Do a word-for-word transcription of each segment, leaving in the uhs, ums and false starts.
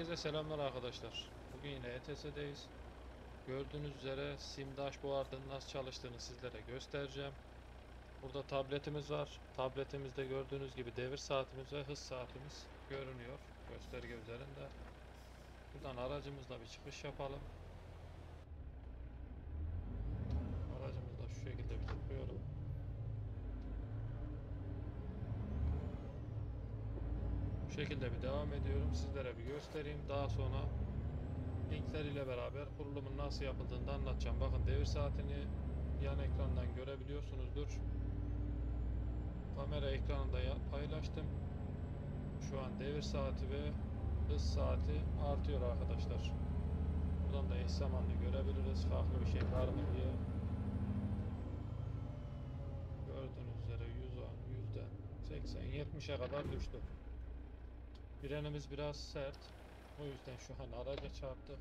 Herkese selamlar arkadaşlar. Bugün yine E T S'deyiz. Gördüğünüz üzere Sim Dashboard'ın nasıl çalıştığını sizlere göstereceğim. Burada tabletimiz var. Tabletimizde gördüğünüz gibi devir saatimiz ve hız saatimiz görünüyor gösterge üzerinde. Buradan aracımızla bir çıkış yapalım. Aracımızla şu şekilde bir çıkıyorum. Bu şekilde bir devam ediyorum. Sizlere bir göstereyim. Daha sonra linkler ile beraber kurulumun nasıl yapıldığını da anlatacağım. Bakın devir saatini yan ekrandan görebiliyorsunuzdur. Kamera ekranında paylaştım. Şu an devir saati ve hız saati artıyor arkadaşlar. Buradan da eş zamanlı görebiliriz. Farklı bir şey var mı diye. Gördüğünüz üzere yüz on, yüzde seksen, yetmişe kadar düştü. Frenimiz biraz sert. O yüzden şu an araca çarptık.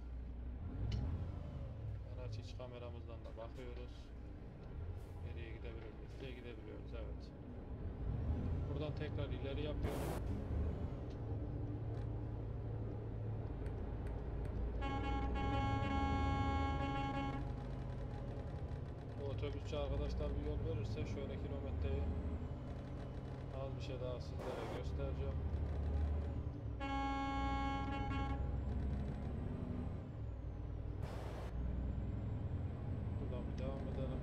Araç iç kameramızdan da bakıyoruz. Nereye gidebilir miyiz diye gidebiliyoruz. Evet. Buradan tekrar ileri yapıyorum. Bu otobüsçü arkadaşlar bir yol verirse şöyle kilometreyi az bir şey daha sizlere göstereceğim. Buradan bir devam edelim.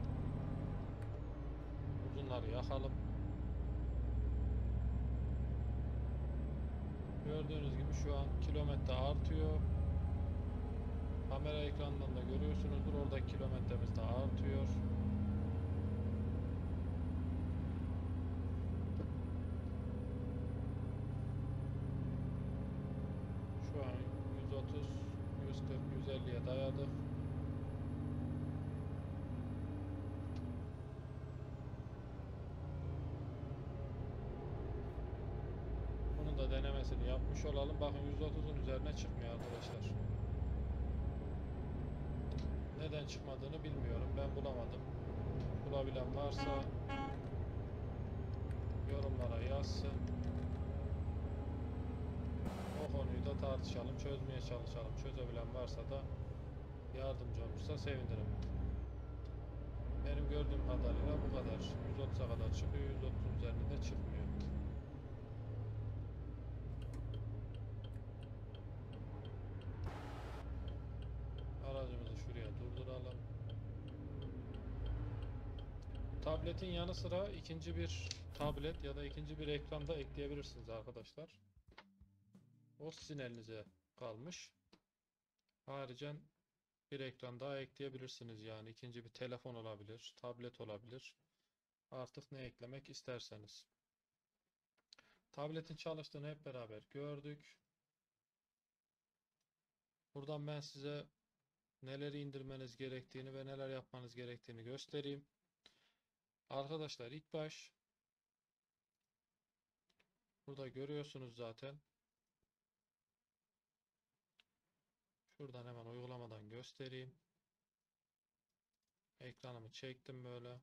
Uzunları yakalım. Gördüğünüz gibi şu an kilometre artıyor. Kamera ekranından da görüyorsunuzdur. Oradaki kilometremiz de artıyor. Şu an yüz otuz, yüz kırk, yüz elliye dayadık. Bunun da denemesini yapmış olalım. Bakın yüz otuzun üzerine çıkmıyor arkadaşlar. Neden çıkmadığını bilmiyorum. Ben bulamadım. Bulabilen varsa yorumlara yazsın. O konuyu da tartışalım, çözmeye çalışalım. Çözebilen varsa da yardımcı olursa sevinirim. Benim gördüğüm kadarıyla bu kadar. yüz otuza kadar çıkıyor, yüz otuzun üzerinde çıkmıyor. Aracımızı şuraya durduralım. Tabletin yanı sıra ikinci bir tablet ya da ikinci bir ekranda ekleyebilirsiniz arkadaşlar. O sizin elinize kalmış. Haricen bir ekran daha ekleyebilirsiniz, yani ikinci bir telefon olabilir, tablet olabilir. Artık ne eklemek isterseniz. Tabletin çalıştığını hep beraber gördük. Buradan ben size neleri indirmeniz gerektiğini ve neler yapmanız gerektiğini göstereyim. Arkadaşlar ilk baş burada görüyorsunuz zaten. Şuradan hemen uygulamadan göstereyim. Ekranımı çektim böyle.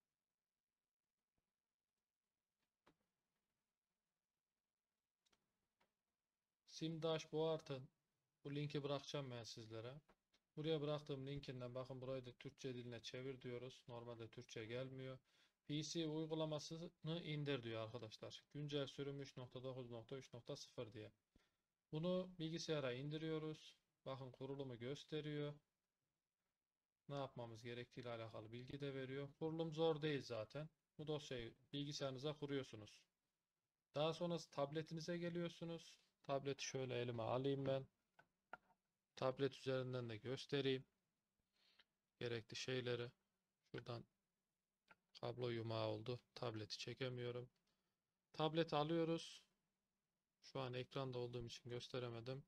Sim Dashboard'ın bu linki bırakacağım ben sizlere. Buraya bıraktığım linkinden bakın, burayı da Türkçe diline çevir diyoruz. Normalde Türkçe gelmiyor. P C uygulamasını indir diyor arkadaşlar. Güncel sürüm üç nokta dokuz nokta üç nokta sıfır diye. Bunu bilgisayara indiriyoruz. Bakın kurulumu gösteriyor. Ne yapmamız gerektiği ile alakalı bilgi de veriyor. Kurulum zor değil zaten. Bu dosyayı bilgisayarınıza kuruyorsunuz. Daha sonra tabletinize geliyorsunuz. Tableti şöyle elime alayım ben. Tablet üzerinden de göstereyim gerekli şeyleri. Şuradan kablo yumağı oldu. Tableti çekemiyorum. Tableti alıyoruz. Şu an ekranda olduğum için gösteremedim.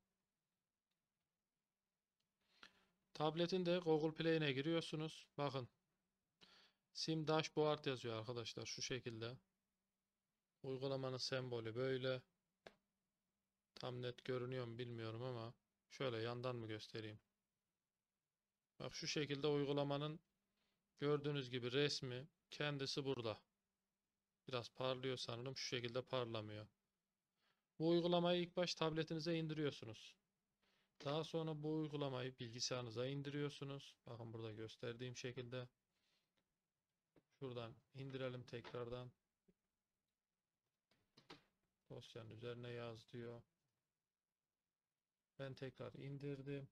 Tabletin de Google Play'ine giriyorsunuz. Bakın. Sim Dashboard yazıyor arkadaşlar şu şekilde. Uygulamanın sembolü böyle. Tam net görünüyor mu bilmiyorum ama şöyle yandan mı göstereyim? Bak şu şekilde uygulamanın gördüğünüz gibi resmi kendisi burada. Biraz parlıyor sanırım, şu şekilde parlamıyor. Bu uygulamayı ilk baş tabletinize indiriyorsunuz. Daha sonra bu uygulamayı bilgisayarınıza indiriyorsunuz. Bakın burada gösterdiğim şekilde. Şuradan indirelim tekrardan. Dosyanın üzerine yaz diyor. Ben tekrar indirdim.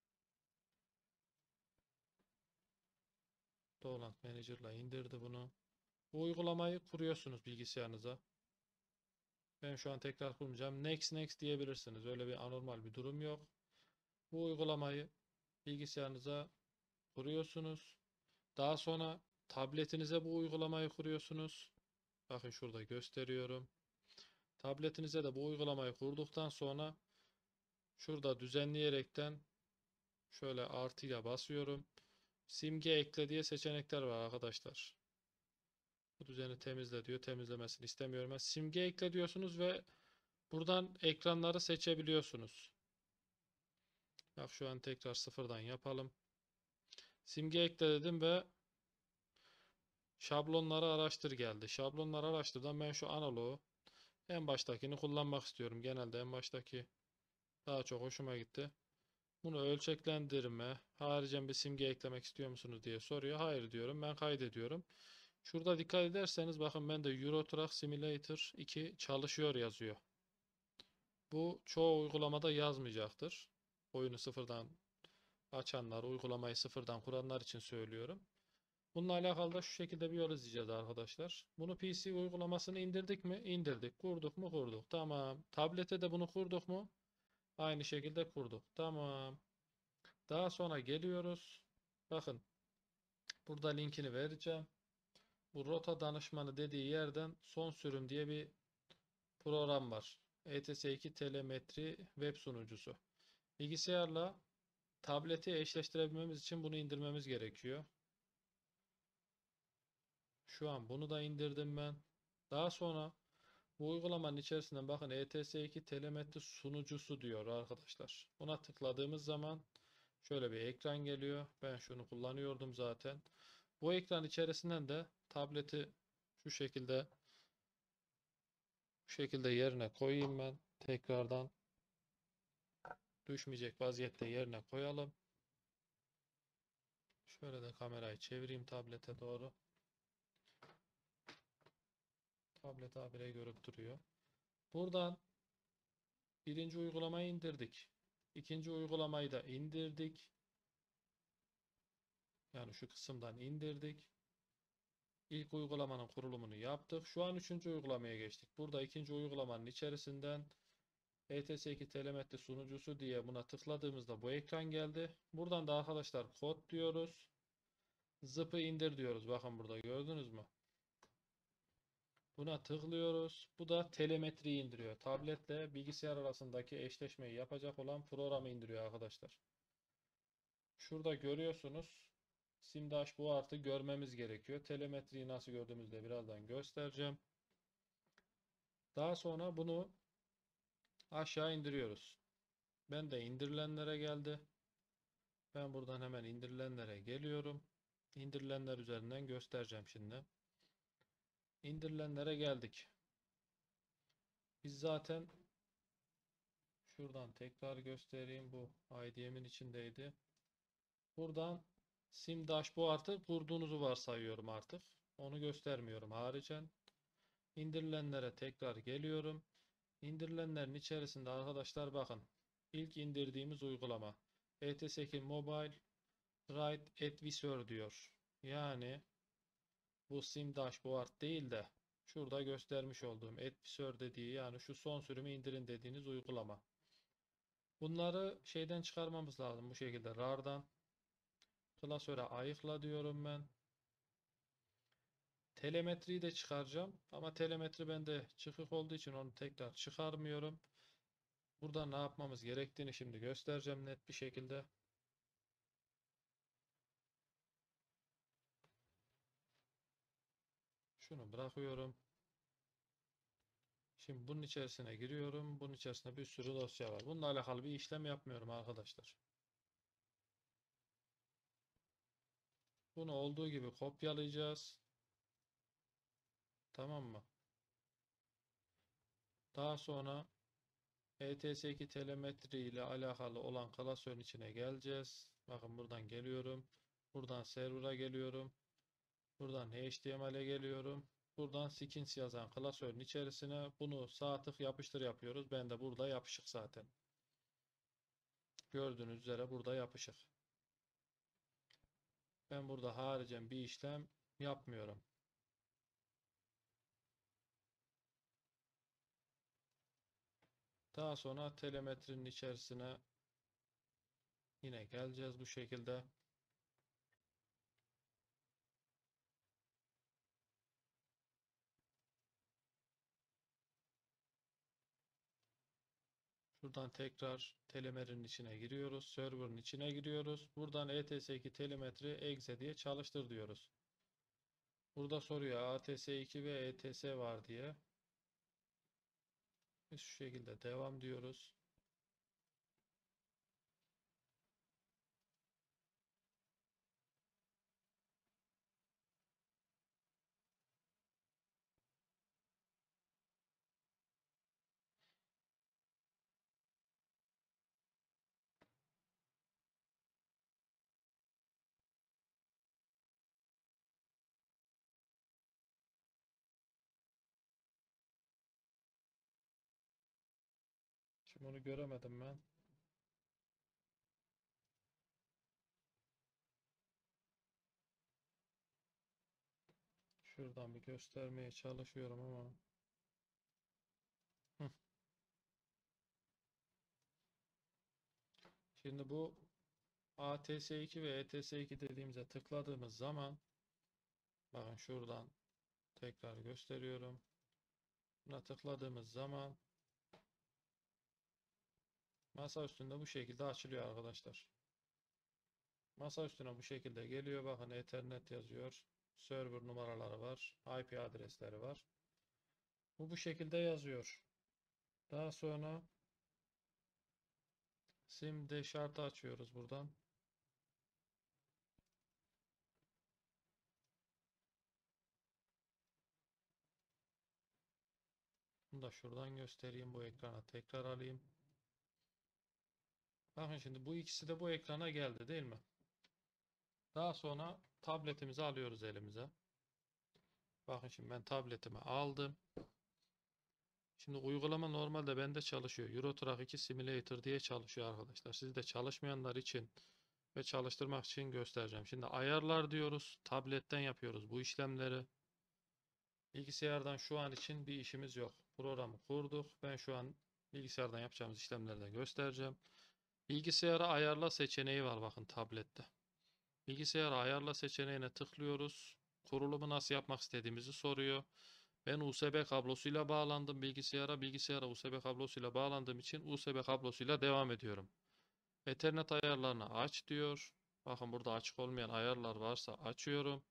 Download Manager'la indirdi bunu. Bu uygulamayı kuruyorsunuz bilgisayarınıza. Ben şu an tekrar kurmayacağım. Next next diyebilirsiniz. Öyle bir anormal bir durum yok. Bu uygulamayı bilgisayarınıza kuruyorsunuz. Daha sonra tabletinize bu uygulamayı kuruyorsunuz. Bakın şurada gösteriyorum. Tabletinize de bu uygulamayı kurduktan sonra şurada düzenleyerekten şöyle artıya basıyorum. Simge ekle diye seçenekler var arkadaşlar. Bu düzeni temizle diyor. Temizlemesini istemiyorum. Ben simge ekle diyorsunuz ve buradan ekranları seçebiliyorsunuz. Bak şu an tekrar sıfırdan yapalım. Simge ekle dedim ve şablonları araştır geldi. Şablonları araştırdan ben şu analoğu en baştakini kullanmak istiyorum. Genelde en baştaki daha çok hoşuma gitti. Bunu ölçeklendirme, haricen bir simge eklemek istiyor musunuz diye soruyor. Hayır diyorum. Ben kaydediyorum. Şurada dikkat ederseniz bakın ben de Euro Truck Simulator iki çalışıyor yazıyor. Bu çoğu uygulamada yazmayacaktır. Oyunu sıfırdan açanlar, uygulamayı sıfırdan kuranlar için söylüyorum. Bununla alakalı da şu şekilde bir yol izleyeceğiz arkadaşlar. Bunu P C uygulamasını indirdik mi? İndirdik. Kurduk mu? Kurduk. Tamam. Tablete de bunu kurduk mu? Aynı şekilde kurduk. Tamam. Daha sonra geliyoruz. Bakın. Burada linkini vereceğim. Bu rota danışmanı dediği yerden son sürüm diye bir program var. E T S iki telemetri web sunucusu. Bilgisayarla tableti eşleştirebilmemiz için bunu indirmemiz gerekiyor. Şu an bunu da indirdim ben. Daha sonra bu uygulamanın içerisinden bakın E T S iki telemetri sunucusu diyor arkadaşlar. Buna tıkladığımız zaman şöyle bir ekran geliyor. Ben şunu kullanıyordum zaten. Bu ekran içerisinden de tableti şu şekilde şu şekilde yerine koyayım ben. Tekrardan düşmeyecek vaziyette yerine koyalım. Şöyle de kamerayı çevireyim tablete doğru. Tablet habire görüp duruyor. Buradan birinci uygulamayı indirdik. İkinci uygulamayı da indirdik. Yani şu kısımdan indirdik. İlk uygulamanın kurulumunu yaptık. Şu an üçüncü uygulamaya geçtik. Burada ikinci uygulamanın içerisinden E T S iki telemetri sunucusu diye buna tıkladığımızda bu ekran geldi. Buradan da arkadaşlar kod diyoruz. Zip'ı indir diyoruz. Bakın burada gördünüz mü? Buna tıklıyoruz. Bu da telemetriyi indiriyor. Tabletle bilgisayar arasındaki eşleşmeyi yapacak olan programı indiriyor arkadaşlar. Şurada görüyorsunuz. Simdaş bu artı görmemiz gerekiyor. Telemetriyi nasıl gördüğümüzde birazdan göstereceğim. Daha sonra bunu aşağı indiriyoruz. Ben de indirilenlere geldi. Ben buradan hemen indirilenlere geliyorum. İndirilenler üzerinden göstereceğim şimdi. İndirilenlere geldik. Biz zaten şuradan tekrar göstereyim. Bu I D M'in içindeydi. Buradan Sim Dashboard'ı kurduğunuzu varsayıyorum artık. Onu göstermiyorum haricen. İndirilenlere tekrar geliyorum. İndirilenlerin içerisinde arkadaşlar bakın. İlk indirdiğimiz uygulama E T S iki Mobile Write Advisor diyor. Yani bu Sim Dashboard değil de şurada göstermiş olduğum Advisor dediği yani şu son sürümü indirin dediğiniz uygulama. Bunları şeyden çıkarmamız lazım bu şekilde RAR'dan. Klasöre ayıkla diyorum ben. Telemetriyi de çıkaracağım. Ama telemetri bende çıkık olduğu için onu tekrar çıkarmıyorum. Burada ne yapmamız gerektiğini şimdi göstereceğim net bir şekilde. Şunu bırakıyorum. Şimdi bunun içerisine giriyorum. Bunun içerisinde bir sürü dosya var. Bununla alakalı bir işlem yapmıyorum arkadaşlar. Bunu olduğu gibi kopyalayacağız. Tamam mı? Daha sonra E T S iki telemetri ile alakalı olan klasörün içine geleceğiz. Bakın buradan geliyorum. Buradan server'a geliyorum. Buradan H T M L'e geliyorum. Buradan skins yazan klasörün içerisine bunu sağ tık yapıştır yapıyoruz. Ben de burada yapışık zaten. Gördüğünüz üzere burada yapışık. Ben burada haricen bir işlem yapmıyorum. Daha sonra telemetrinin içerisine yine geleceğiz bu şekilde. Şuradan tekrar telemetrinin içine giriyoruz. Server'ın içine giriyoruz. Buradan E T S iki telemetri exe diye çalıştır diyoruz. Burada soruyor A T S iki ve E T S var diye. Biz şu şekilde devam diyoruz. Şimdi onu göremedim ben. Şuradan bir göstermeye çalışıyorum ama. Hı. Şimdi bu A T S iki ve E T S iki dediğimize tıkladığımız zaman bakın şuradan tekrar gösteriyorum. Buna tıkladığımız zaman masa üstünde bu şekilde açılıyor arkadaşlar. Masa üstüne bu şekilde geliyor. Bakın Ethernet yazıyor. Server numaraları var. I P adresleri var. Bu bu şekilde yazıyor. Daha sonra sim şartı açıyoruz buradan. Bunu da şuradan göstereyim. Bu ekrana tekrar alayım. Bakın şimdi bu ikisi de bu ekrana geldi değil mi? Daha sonra tabletimizi alıyoruz elimize. Bakın şimdi ben tabletimi aldım. Şimdi uygulama normalde bende çalışıyor. Euro Truck iki Simulator diye çalışıyor arkadaşlar. Sizde çalışmayanlar için ve çalıştırmak için göstereceğim. Şimdi ayarlar diyoruz. Tabletten yapıyoruz bu işlemleri. Bilgisayardan şu an için bir işimiz yok. Programı kurduk. Ben şu an bilgisayardan yapacağımız işlemleri de göstereceğim. Bilgisayara ayarla seçeneği var bakın tablette. Bilgisayara ayarla seçeneğine tıklıyoruz. Kurulumu nasıl yapmak istediğimizi soruyor. Ben U S B kablosuyla bağlandım bilgisayara. Bilgisayara U S B kablosuyla bağlandığım için U S B kablosuyla devam ediyorum. Ethernet ayarlarını aç diyor. Bakın burada açık olmayan ayarlar varsa açıyorum.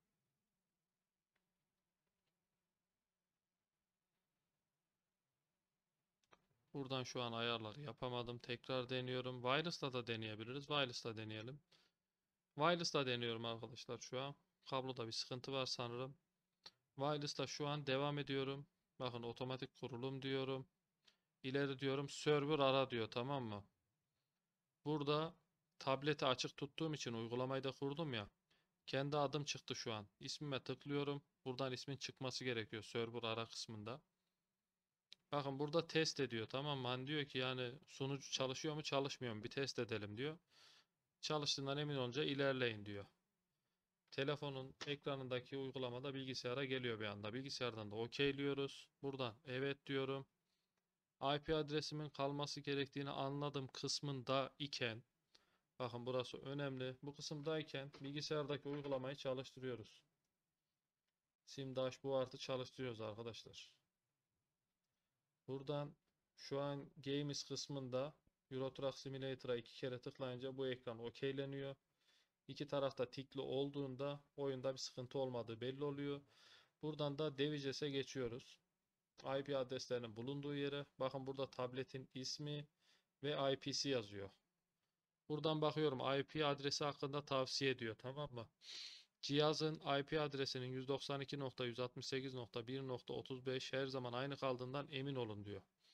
Buradan şu an ayarları yapamadım. Tekrar deniyorum. Wireless'la da deneyebiliriz. Wireless'la deneyelim. Wireless'la deniyorum arkadaşlar şu an. Kabloda bir sıkıntı var sanırım. Wireless'la şu an devam ediyorum. Bakın otomatik kurulum diyorum. İleri diyorum. Server ara diyor, tamam mı? Burada tableti açık tuttuğum için uygulamayı da kurdum ya. Kendi adım çıktı şu an. İsmime tıklıyorum. Buradan ismin çıkması gerekiyor server ara kısmında. Bakın burada test ediyor, tamam mı? Hani diyor ki yani sunucu çalışıyor mu çalışmıyor mu bir test edelim diyor. Çalıştığından emin olunca ilerleyin diyor. Telefonun ekranındaki uygulamada bilgisayara geliyor bir anda. Bilgisayardan da okeyliyoruz. Buradan evet diyorum. I P adresimin kalması gerektiğini anladım kısmında iken, bakın burası önemli. Bu kısımdayken bilgisayardaki uygulamayı çalıştırıyoruz. Sim Dashboard'ı çalıştırıyoruz arkadaşlar. Buradan şu an Games kısmında Euro Truck Simulator'a iki kere tıklayınca bu ekran okeyleniyor. İki tarafta tikli olduğunda oyunda bir sıkıntı olmadığı belli oluyor. Buradan da Devices'e geçiyoruz. I P adreslerinin bulunduğu yere. Bakın burada tabletin ismi ve I P'si yazıyor. Buradan bakıyorum I P adresi hakkında tavsiye ediyor, tamam mı? Cihazın I P adresinin yüz doksan iki nokta yüz altmış sekiz nokta bir nokta otuz beş her zaman aynı kaldığından emin olun diyor.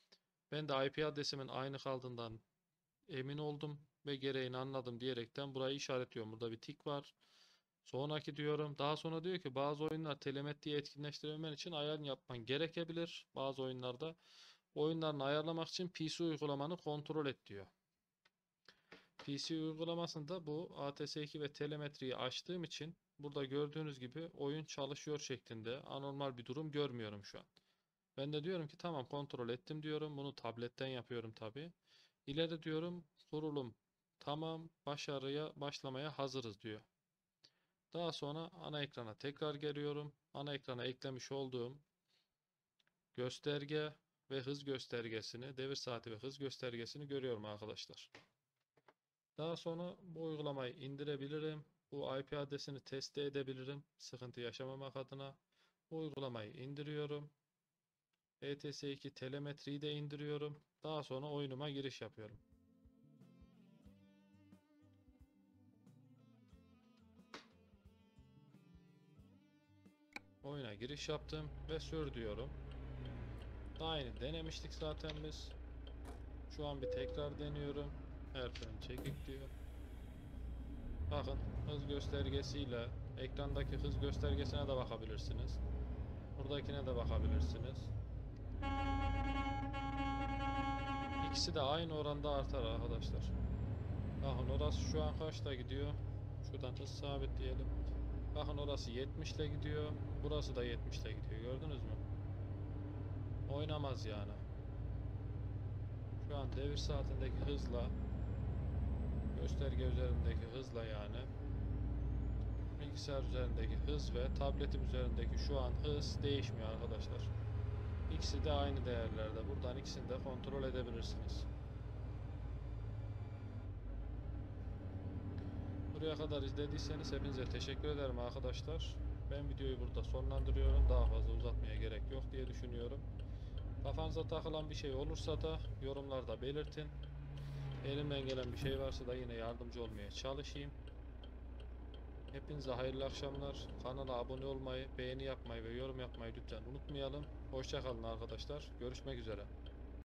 Ben de I P adresimin aynı kaldığından emin oldum ve gereğini anladım diyerekten burayı işaretliyorum. Burada bir tik var. Sonraki diyorum. Daha sonra diyor ki bazı oyunlar telemetriyi etkinleştirebilmen için ayar yapman gerekebilir. Bazı oyunlarda oyunlarını ayarlamak için P C uygulamanı kontrol et diyor. P C uygulamasında bu A T S iki ve telemetriyi açtığım için burada gördüğünüz gibi oyun çalışıyor şeklinde anormal bir durum görmüyorum şu an. Ben de diyorum ki tamam kontrol ettim diyorum. Bunu tabletten yapıyorum tabii. İleri diyorum kurulum tamam başarıya başlamaya hazırız diyor. Daha sonra ana ekrana tekrar geliyorum. Ana ekrana eklemiş olduğum gösterge ve hız göstergesini, devir saati ve hız göstergesini görüyorum arkadaşlar. Daha sonra bu uygulamayı indirebilirim. Bu I P adresini test edebilirim. Sıkıntı yaşamamak adına. Bu uygulamayı indiriyorum. E T S iki telemetriyi de indiriyorum. Daha sonra oyunuma giriş yapıyorum. Oyuna giriş yaptım ve sür diyorum. Daha yeni denemiştik zaten biz. Şu an bir tekrar deniyorum. Her fren çekik diyor. Bakın hız göstergesiyle ekrandaki hız göstergesine de bakabilirsiniz. Buradakine de bakabilirsiniz. İkisi de aynı oranda artar arkadaşlar. Bakın orası şu an kaçta gidiyor? Şuradan hız sabitleyelim. Bakın orası yetmiş ile gidiyor. Burası da yetmiş ile gidiyor. Gördünüz mü? Oynamaz yani. Şu an devir saatindeki hızla gösterge üzerindeki hızla yani bilgisayar üzerindeki hız ve tabletim üzerindeki şu an hız değişmiyor arkadaşlar. İkisi de aynı değerlerde. Buradan ikisini de kontrol edebilirsiniz. Buraya kadar izlediyseniz hepinize teşekkür ederim arkadaşlar. Ben videoyu burada sonlandırıyorum. Daha fazla uzatmaya gerek yok diye düşünüyorum. Kafanıza takılan bir şey olursa da yorumlarda belirtin. Elimden gelen bir şey varsa da yine yardımcı olmaya çalışayım. Hepinize hayırlı akşamlar. Kanala abone olmayı, beğeni yapmayı ve yorum yapmayı lütfen unutmayalım. Hoşça kalın arkadaşlar. Görüşmek üzere.